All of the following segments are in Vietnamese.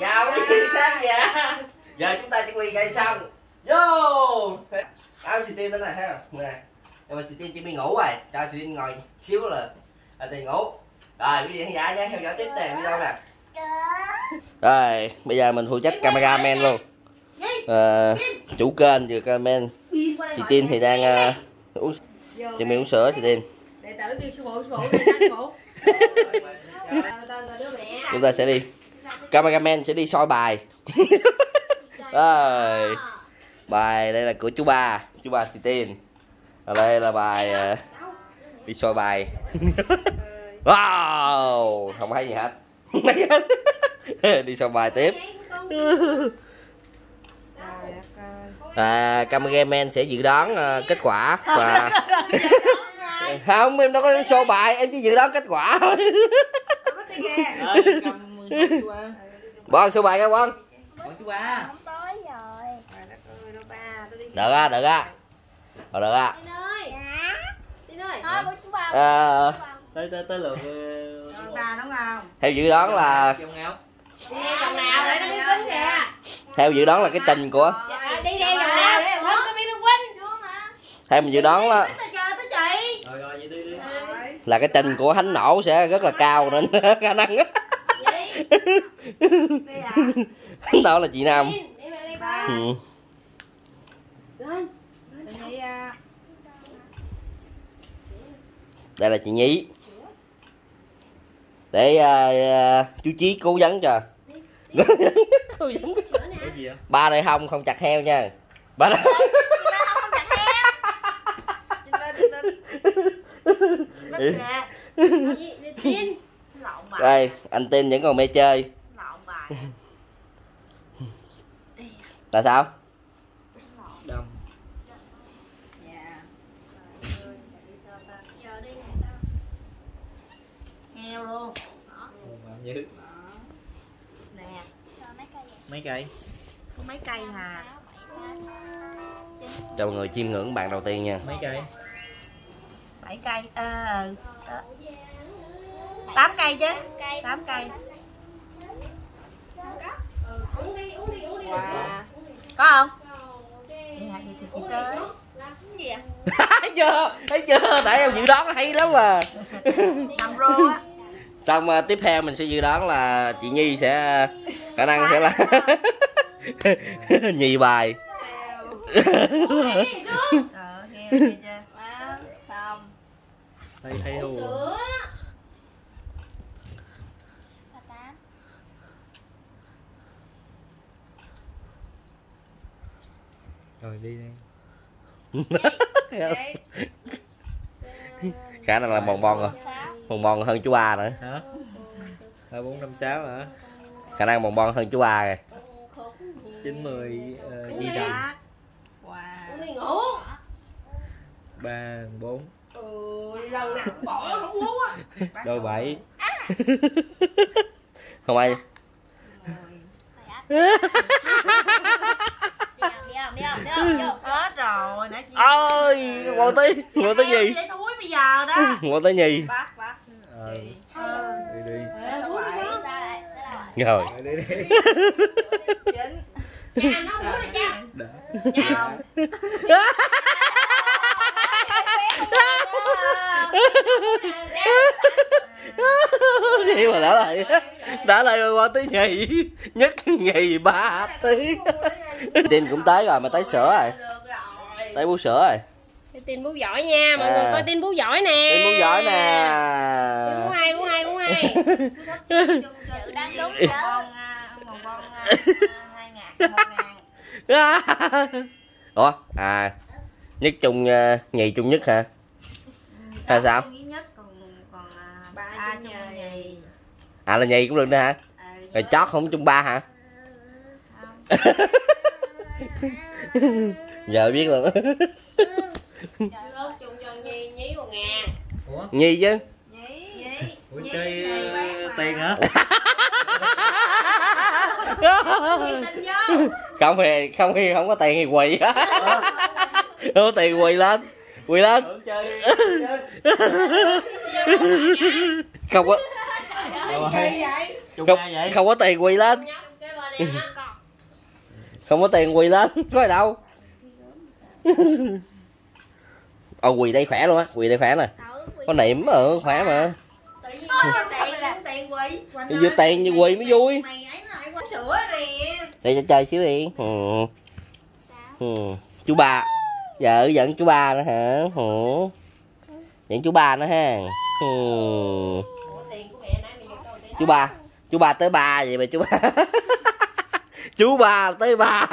Chào quý vị khán giả. Giờ chúng ta chuẩn bị cây xong. Vô. Áo xì tin thế này ha. Nè. Nhưng mà xì tin chỉ bị ngủ rồi. Cho xì tin ngồi xíu là thì ngủ. Rồi quý vị khán giả nhé, theo dõi tiếp nè video nè. Rồi, bây giờ mình phụ trách cameraman luôn. Chủ kênh vừa cameraman. Chị Tin thì đang uống chuẩn bị uống sữa chị Tin. Đệ tử kêu sư phụ sư phụ. Chúng ta sẽ đi. Cameraman sẽ đi soi bài. Rồi. Bài đây là của chú ba chị Tin. Ở đây là bài đi soi bài. Wow, không thấy gì hết. Đi soi bài tiếp. Cameraman sẽ dự đoán kết quả và không, em đâu có show bài, em chỉ dự đoán kết quả thôi. Bon show bài coi Bon. Được á, được á. Được á. Tới lượt đúng không? Theo dự đoán là Vòng nào để nó tính kìa. theo dự đoán là cái tình của Đi vòng nào để không có biết nó quên. theo mình dự đoán là là cái tình của Thánh Nổ sẽ rất là cao nên khả năng Thánh Nổ là chị Nam. Đây là chị Nhí. Để chú Chí cố vấn cho. Ba đây không chặt heo nha. Ba đây đây anh Tin vẫn còn mê chơi. Là sao? Heo luôn. Nè. Mấy cây? Có mấy cây hà. Cho mọi người chiêm ngưỡng bạn đầu tiên nha. Mấy cây? 7 cây. 8 cây chứ. 8 cây. Wow. Có không? Thấy chưa? Nãy em dự đoán hay lắm mà. Nằm rô á. Xong tiếp theo mình sẽ dự đoán là chị Nhi sẽ khả năng sẽ là nhì bài. Thấy hù. Rồi đi đi. Khả năng là bòn bòn rồi. Bòn bòn hơn chú ba nữa. Hả? 2, 4, 5, 6 hả? Khả năng bòn bòn hơn chú ba rồi. 9, 10 di động. Wow. Đi ngủ. 3, 4. Lần nào bỏ không ngủ á. Đôi 7. Không ai. Đi không? Hết rồi. Ôi, ngồi tới gì? Để túi bây giờ đó. Ngồi tới nhì. Bắt. Đi. Rồi. Đi. Cha nó không muốn nè cha. Cha không. Gì mà đã lại qua tới nhì, nhất nhì 3 tiếng. Tin cũng tới rồi mà tới sữa rồi. Tới bú sữa rồi. Tin bú giỏi nha, mọi người coi tin bú giỏi nè. Tin bú giỏi nè. Bú hay. Dự đoán đúng đó. Một con 2.000, 1.000. Ủa, nhất chung nhì chung nhất hả? Hay sao? Còn 3 chung nhì. Là nhì cũng được nữa hả? Rồi chót không chung 3 hả? Giờ biết luôn. Chung cho nhí 1.000. Ủa? Nhi chứ. Ủa chơi tiền hả? Không có tiền thì quỳ. Không có tiền quỳ lên. Không có. Không Không có tiền quỳ lên. nè. Không có tiền quỳ lên, có gì đâu. Quỳ đây khỏe luôn á, quỳ đây khỏe nè. Có niệm mà khỏe mà. Tự nhiên tiền quỳ. Vừa tiền như quỳ mới vui. Mày ấy nó lại quên sữa nè. Để cho chơi xíu đi. Chú ba. Vợ giận chú ba nữa hả? Giận chú ba nữa ha. Chú ba tới ba vậy mà chú ba. Chú ba tới ba.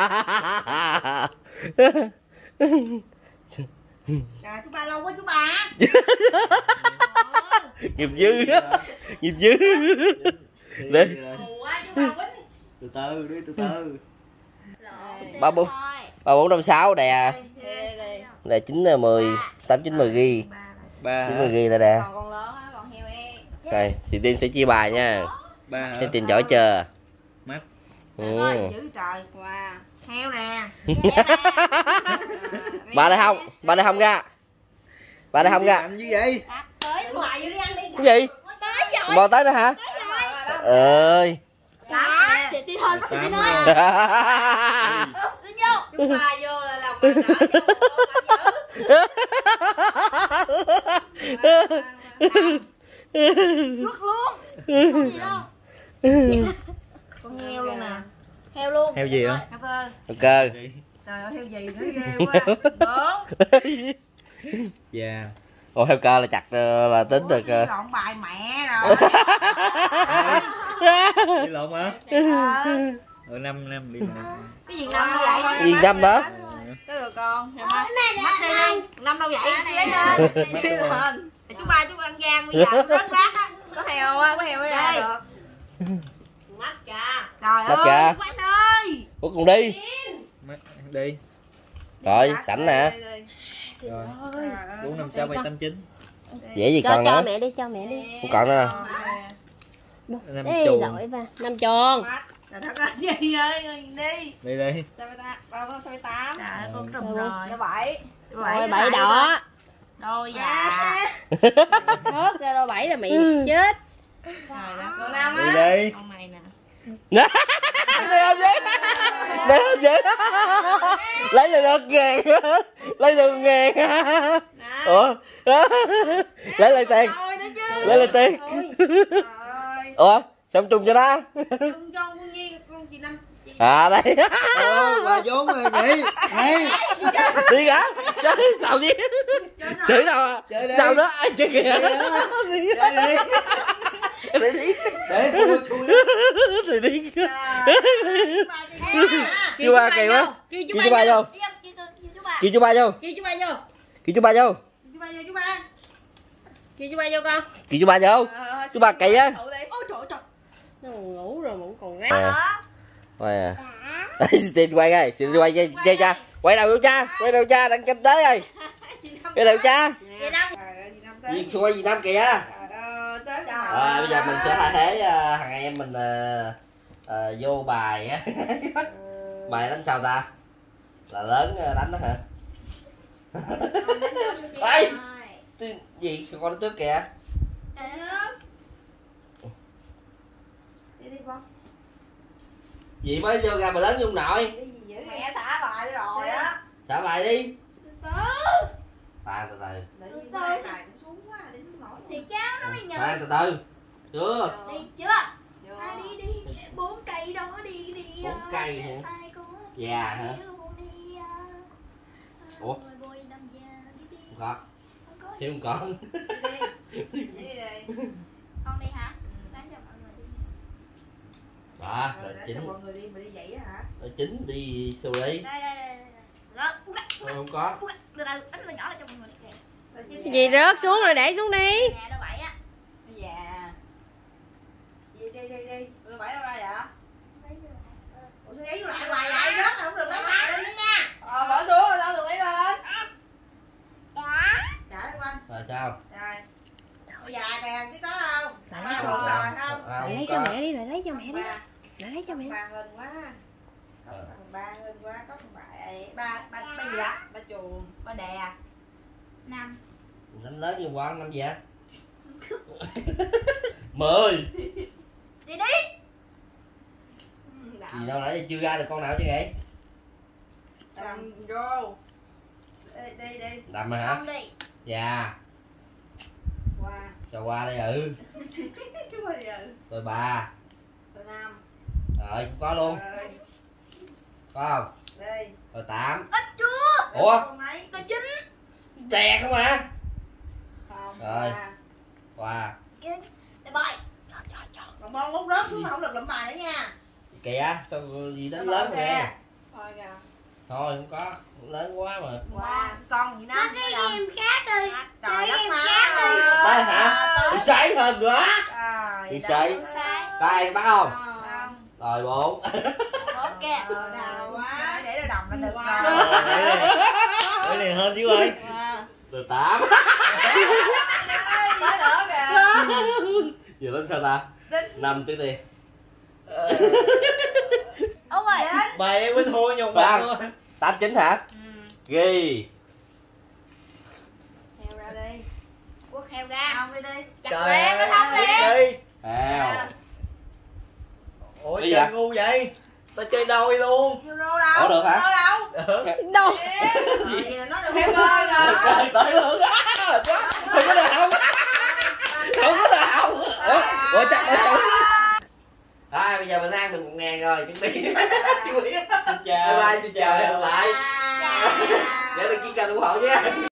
Trời chú ba lâu quá chú ba. Nghiệp dư á. Nghiệp dư. Đi. Quá chú ba quýnh. Từ từ đi, từ từ. 3 4 5 6 đè. Đè 9 10 8 9 10 ghi. 9 10 ghi là đè. Còn lớn á, còn heo e. Rồi, chị Tiên sẽ chia bài nha. Ba Xem Tiên giỏi chưa? mắt. Dữ trời. Wow. Heo nè. Ba đây không? Ba đây không ra. Ba đây không ra. Làm như vậy? Tới ngoài vô đi ăn đi. Cái gì? Bò tới nữa hả? Ơi. Chị Tiên hơn, bác sĩ Tiên hơn. Xin vô. Chú ba vô là lòng bà nở nước luôn. Không gì đâu. Con heo luôn nè. Heo luôn. Heo gì hả? Heo cơ. Ok. Trời ơi heo gì nữa ghê quá. Đúng. Dạ. Ồ heo cơ là chặt là tính được. Lộn bài mẹ rồi. Đi lộn hả? Ở 5 năm đi lộn. Cái gì năm đâu vậy? Yên tâm đó. Cái rồi con. Mắt đi. Năm đâu vậy? Lấy lên. Lên. Chú ba chú ăn gian bây giờ rớt rác á. Có heo á, có heo mới ra được. Mắt kìa. Trời Mắt ơi, kìa. Quách ơi. Cuối cùng đi. Đi. Rồi, sẵn nè. Rồi. 4 5 6 7 8 9. Dễ gì còn nữa. Cho mẹ đi, cho mẹ đi. Không còn nữa. 5 Ê, chuồng. đổi ba. 5 tròn. Trời đất ơi, gì ơi, đi. Đi đi. 68. Trời ơi, con trùm rồi. 7. Rồi 7 đỏ. Đôi già. Rớt ra đôi 7 là mày chết. Trời đất. Con Năm Đi á. đi. Con này nè. Đây không vậy? Đây không vậy? Lấy là được ngàn. Lấy được ngàn. Ủa? Lấy lại tiền. Lấy lại tiền. Ủa? Xong chung cho nó. Chung cho con Nhi, con chị Năm. À đây. Qua vốn rồi nhỉ. Này. Đi hả? Sao đi? Xử đâu à? Sao đó? Ai chơi kìa. Đi đi. Để mua chui đó. Rồi đi. Kêu Chú ba kỳ quá. Kêu chú ba vô. Kêu chú ba vô. Kêu chú ba vô. Kêu chú ba vô. Chú ba vô, chú ba. Kêu chú ba vô con. Kêu chú ba vô. Chú ba kỳ á. Ôi trời trời. Nó ngủ rồi mà cũng còn rác. Quay à. Xin quay coi, xin quay chơi cha. Quay đầu vô cha, quay đầu cha đang kinh tế rồi. Quay đầu cha. Chị Năm. Gì quay gì Nam kìa. Tới rồi. Bây giờ mình sẽ thay thế thằng em mình vô bài á. Bài đánh sao ta? Là lớn đánh đó hả? Ê! Gì con nó trước kìa. Đi đi con. Gì mới vô ra mà lớn như ông nội. Mẹ xả bài rồi á. Xả bài đi. Khoan từ từ. Thì cháu nó mới nhờ. Khoan từ từ. Chưa. Đi chưa? Ai đi đi. 4 cây đó đi đi. 4 cây hả? Ai có. Già hả? Ủa? Không có. Hiếu không có. Đi đi. Con đi hả? Đánh cho mọi người đi. Đó, rồi chính. Mọi người đi mà đi vậy hả? Rồi chính đi xô đi. Đây đây đây. Đó, Không có. từ từ đánh nó nhỏ lại cho mọi người kìa. Cái gì rớt xuống rồi để xuống đi. Nhà đâu vậy á? Dạ. Đi đi đi đi. Đâu vậy đâu ra vậy? Ủa sao giấy vô lại hoài vậy? Rớt không được lấy bài lên đó nha. Bỏ xuống rồi đâu được lấy lên. Trả lên quanh. Rồi sao? Rồi. Ôi già kìa, cái có không? Lại Có lấy rồi không? Lại lấy cho mẹ đi, lại lấy cho mẹ đi. Lại lấy cho mẹ. Bàn lên quá. Có phần ba lên quá, có phần ba gì đó? Ba chuồng, ba đè. 5. Đánh lớn như quán năm gì hả? 10. Đi đi. Đã Gì đâu nãy giờ chưa ra được con nào chứ vậy? Đầm vô. Đi. Đầm mà hả? Không đi. Dạ. Qua. Cho qua đây ừ. Chú qua đi ừ. Rồi 3. Rồi 5. Rồi có luôn. Rồi. Có không? Đi. Rồi 8. Ít chưa? Ủa? Con mấy? Rồi 9. Tè không à? Không. Rồi. Qua. Để bơi. Còn bon lúc rớt xuống không được lụm bài nữa nha. Kìa, sao gì đó lớn rồi nè. Thôi kìa. Thôi không có, lớn quá mà. Qua. Con gì đó. Cái gì khác đi. Trời đất má. Đây hả? Bị sấy hơn quá. Trời Bị đất sấy. má. Đây bắt không? Không. Rồi 4. Tốt kìa. Đào quá. Để nó đầm lên được rồi. Cái này hơn chứ ơi. Rồi 8. Tới nữa kìa. Giờ đến sao ta? 5 tiếp đi. Ôi ơi. Bài em bên thua nhung Vâng. thôi. 8 9 hả? Ghi. Heo ra đi. Quất heo ra. Không đi đi. Chặt Trời lẹ nó không ơi, lẹ. đi. Heo. Ủa Bây chơi giờ? ngu vậy? Tao chơi đôi luôn. Euro đâu? Ủa, được hả? Đâu? Đâu? Vậy là nó được heo coi rồi. Rồi tới luôn. Không có nào. Không có nào. Ủa chắc rồi bây giờ mình ăn được 1.000 rồi chuẩn bị. Chuẩn bị. Xin chào. Bye bye, xin chào, hẹn gặp lại. Nhớ đăng ký kênh ủng hộ nha.